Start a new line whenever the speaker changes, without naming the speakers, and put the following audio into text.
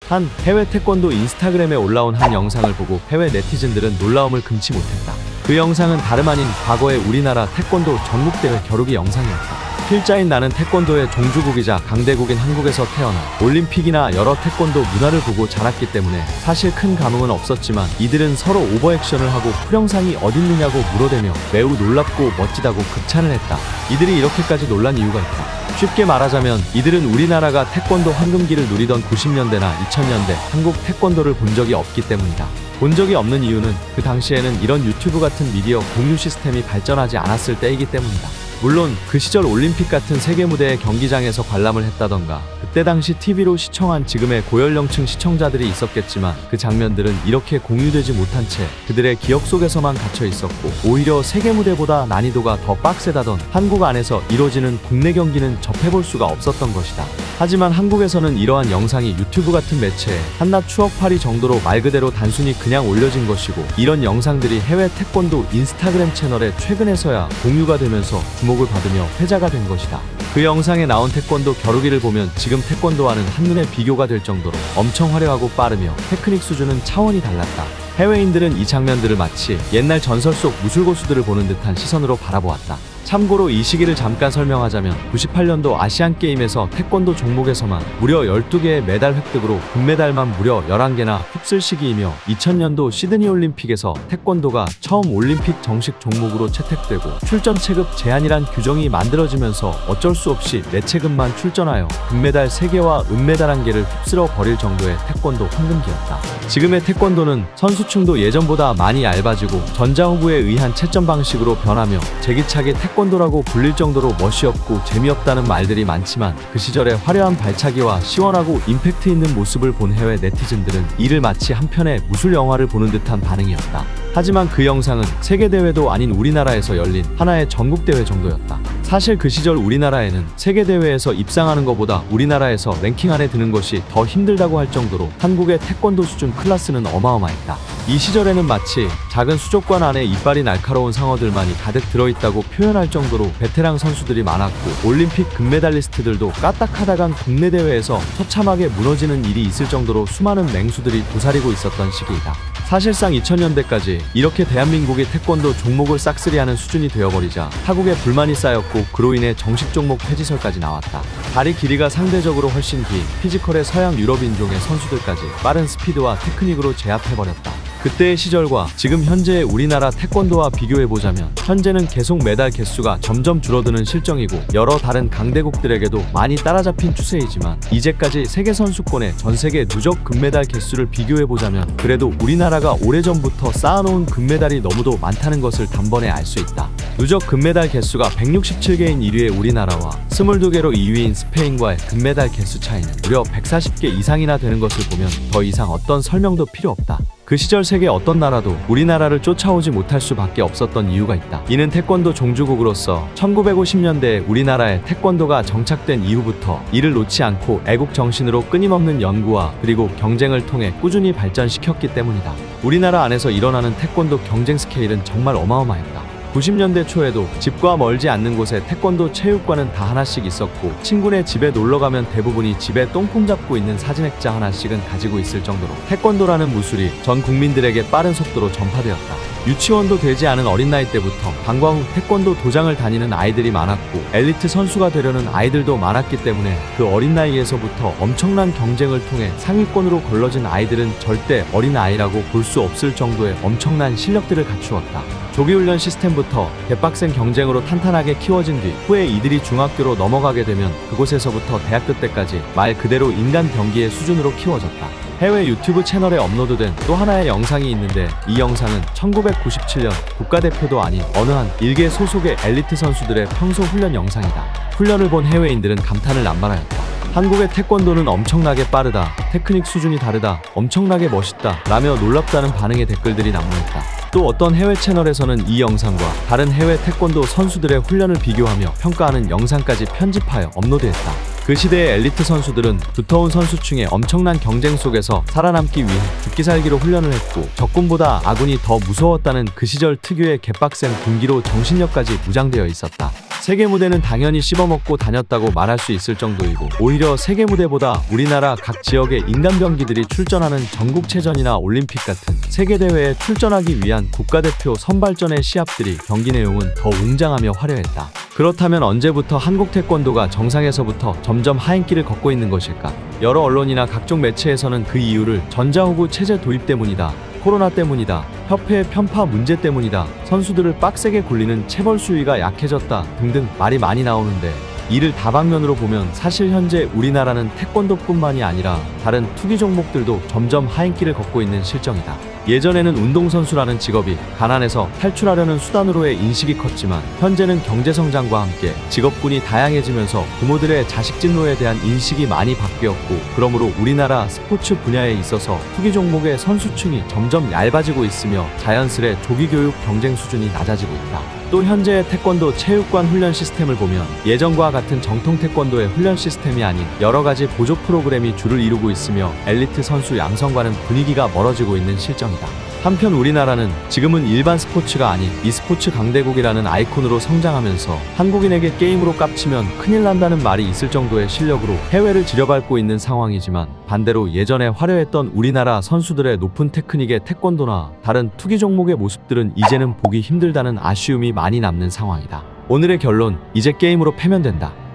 한 해외 태권도 인스타그램에 올라온 한 영상을 보고 해외 네티즌들은 놀라움을 금치 못했다. 그 영상은 다름 아닌 과거의 우리나라 태권도 전국대회 겨루기 영상이었다. 필자인 나는 태권도의 종주국이자 강대국인 한국에서 태어나 올림픽이나 여러 태권도 문화를 보고 자랐기 때문에 사실 큰 감흥은 없었지만 이들은 서로 오버액션을 하고 풀영상이 어딨느냐고 물어대며 매우 놀랍고 멋지다고 극찬을 했다. 이들이 이렇게까지 놀란 이유가 있다. 쉽게 말하자면 이들은 우리나라가 태권도 황금기를 누리던 90년대나 2000년대 한국 태권도를 본 적이 없기 때문이다. 본 적이 없는 이유는 그 당시에는 이런 유튜브 같은 미디어 공유 시스템이 발전하지 않았을 때이기 때문이다. 물론 그 시절 올림픽 같은 세계 무대의 경기장에서 관람을 했다던가 그때 당시 TV로 시청한 지금의 고연령층 시청자들이 있었겠지만 그 장면들은 이렇게 공유되지 못한 채 그들의 기억 속에서만 갇혀 있었고 오히려 세계 무대보다 난이도가 더 빡세다던 한국 안에서 이뤄지는 국내 경기는 접해볼 수가 없었던 것이다. 하지만 한국에서는 이러한 영상이 유튜브 같은 매체에 한낱 추억팔이 정도로 말 그대로 단순히 그냥 올려진 것이고 이런 영상들이 해외 태권도 인스타그램 채널에 최근에서야 공유가 되면서 주목을 받으며 회자가 된 것이다. 그 영상에 나온 태권도 겨루기를 보면 지금 태권도와는 한눈에 비교가 될 정도로 엄청 화려하고 빠르며 테크닉 수준은 차원이 달랐다. 해외인들은 이 장면들을 마치 옛날 전설 속 무술고수들을 보는 듯한 시선으로 바라보았다. 참고로 이 시기를 잠깐 설명하자면 98년도 아시안게임에서 태권도 종목에서만 무려 12개의 메달 획득으로 금메달만 무려 11개나 휩쓸 시기이며 2000년도 시드니 올림픽에서 태권도가 처음 올림픽 정식 종목으로 채택되고 출전 체급 제한이란 규정이 만들어지면서 어쩔 수 없이 매체급만 출전하여 금메달 3개와 은메달 1개를 휩쓸어 버릴 정도의 태권도 황금기였다. 지금의 태권도는 선수층도 예전보다 많이 얇아지고 전자호구에 의한 채점 방식으로 변하며 제기차게 태권도라고 불릴 정도로 멋이 없고 재미없다는 말들이 많지만 그 시절의 화려한 발차기와 시원하고 임팩트 있는 모습을 본 해외 네티즌들은 이를 마치 한 편의 무술 영화를 보는 듯한 반응이었다. 하지만 그 영상은 세계대회도 아닌 우리나라에서 열린 하나의 전국대회 정도였다. 사실 그 시절 우리나라에는 세계대회에서 입상하는 것보다 우리나라에서 랭킹 안에 드는 것이 더 힘들다고 할 정도로 한국의 태권도 수준 클래스는 어마어마했다. 이 시절에는 마치 작은 수족관 안에 이빨이 날카로운 상어들만이 가득 들어있다고 표현할 정도로 베테랑 선수들이 많았고 올림픽 금메달리스트들도 까딱하다간 국내 대회에서 처참하게 무너지는 일이 있을 정도로 수많은 맹수들이 도사리고 있었던 시기이다. 사실상 2000년대까지 이렇게 대한민국이 태권도 종목을 싹쓸이하는 수준이 되어버리자 타국에 불만이 쌓였고 그로 인해 정식 종목 폐지설까지 나왔다. 다리 길이가 상대적으로 훨씬 긴 피지컬의 서양 유럽 인종의 선수들까지 빠른 스피드와 테크닉으로 제압해버렸다. 그때의 시절과 지금 현재의 우리나라 태권도와 비교해보자면 현재는 계속 메달 개수가 점점 줄어드는 실정이고 여러 다른 강대국들에게도 많이 따라잡힌 추세이지만 이제까지 세계선수권의 전세계 누적 금메달 개수를 비교해보자면 그래도 우리나라가 오래전부터 쌓아놓은 금메달이 너무도 많다는 것을 단번에 알 수 있다. 누적 금메달 개수가 167개인 1위의 우리나라와 22개로 2위인 스페인과의 금메달 개수 차이는 무려 140개 이상이나 되는 것을 보면 더 이상 어떤 설명도 필요 없다. 그 시절 세계 어떤 나라도 우리나라를 쫓아오지 못할 수밖에 없었던 이유가 있다. 이는 태권도 종주국으로서 1950년대에 우리나라에 태권도가 정착된 이후부터 이를 놓지 않고 애국 정신으로 끊임없는 연구와 그리고 경쟁을 통해 꾸준히 발전시켰기 때문이다. 우리나라 안에서 일어나는 태권도 경쟁 스케일은 정말 어마어마했다. 90년대 초에도 집과 멀지 않는 곳에 태권도 체육관은 다 하나씩 있었고 친구네 집에 놀러가면 대부분이 집에 똥폼 잡고 있는 사진액자 하나씩은 가지고 있을 정도로 태권도라는 무술이 전 국민들에게 빠른 속도로 전파되었다. 유치원도 되지 않은 어린 나이 때부터 방과 후 태권도 도장을 다니는 아이들이 많았고 엘리트 선수가 되려는 아이들도 많았기 때문에 그 어린 나이에서부터 엄청난 경쟁을 통해 상위권으로 걸러진 아이들은 절대 어린 아이라고 볼 수 없을 정도의 엄청난 실력들을 갖추었다. 조기훈련 시스템부터 개빡센 경쟁으로 탄탄하게 키워진 뒤 후에 이들이 중학교로 넘어가게 되면 그곳에서부터 대학교 때까지 말 그대로 인간 병기의 수준으로 키워졌다. 해외 유튜브 채널에 업로드된 또 하나의 영상이 있는데 이 영상은 1997년 국가대표도 아닌 어느 한 일개 소속의 엘리트 선수들의 평소 훈련 영상이다. 훈련을 본 해외인들은 감탄을 남발하였다. 한국의 태권도는 엄청나게 빠르다, 테크닉 수준이 다르다, 엄청나게 멋있다 라며 놀랍다는 반응의 댓글들이 난무했다. 또 어떤 해외 채널에서는 이 영상과 다른 해외 태권도 선수들의 훈련을 비교하며 평가하는 영상까지 편집하여 업로드했다. 그 시대의 엘리트 선수들은 두터운 선수층의 엄청난 경쟁 속에서 살아남기 위해 죽기 살기로 훈련을 했고 적군보다 아군이 더 무서웠다는 그 시절 특유의 개빡센 군기로 정신력까지 무장되어 있었다. 세계 무대는 당연히 씹어먹고 다녔다고 말할 수 있을 정도이고, 오히려 세계 무대보다 우리나라 각 지역의 인간병기들이 출전하는 전국체전이나 올림픽 같은 세계대회에 출전하기 위한 국가대표 선발전의 시합들이 경기 내용은 더 웅장하며 화려했다. 그렇다면 언제부터 한국 태권도가 정상에서부터 점점 하행길을 걷고 있는 것일까? 여러 언론이나 각종 매체에서는 그 이유를 전자호구 체제 도입 때문이다, 코로나 때문이다, 협회의 편파 문제 때문이다, 선수들을 빡세게 굴리는 체벌 수위가 약해졌다 등등 말이 많이 나오는데, 이를 다방면으로 보면 사실 현재 우리나라는 태권도뿐만이 아니라 다른 투기 종목들도 점점 하행길을 걷고 있는 실정이다. 예전에는 운동선수라는 직업이 가난에서 탈출하려는 수단으로의 인식이 컸지만, 현재는 경제성장과 함께 직업군이 다양해지면서 부모들의 자식 진로에 대한 인식이 많이 바뀌었고, 그러므로 우리나라 스포츠 분야에 있어서 투기 종목의 선수층이 점점 얇아지고 있으며 자연스레 조기교육 경쟁 수준이 낮아지고 있다. 또 현재의 태권도 체육관 훈련 시스템을 보면 예전과 같은 정통 태권도의 훈련 시스템이 아닌 여러 가지 보조 프로그램이 주를 이루고 있으며, 엘리트 선수 양성과는 분위기가 멀어지고 있는 실정이다. 한편 우리나라는 지금은 일반 스포츠가 아닌 e스포츠 강대국이라는 아이콘으로 성장하면서 한국인에게 게임으로 깝치면 큰일 난다는 말이 있을 정도의 실력으로 해외를 지려밟고 있는 상황이지만, 반대로 예전에 화려했던 우리나라 선수들의 높은 테크닉의 태권도나 다른 투기 종목의 모습들은 이제는 보기 힘들다는 아쉬움이 많이 남는 상황이다. 오늘의 결론, 이제 게임으로 패면 된다.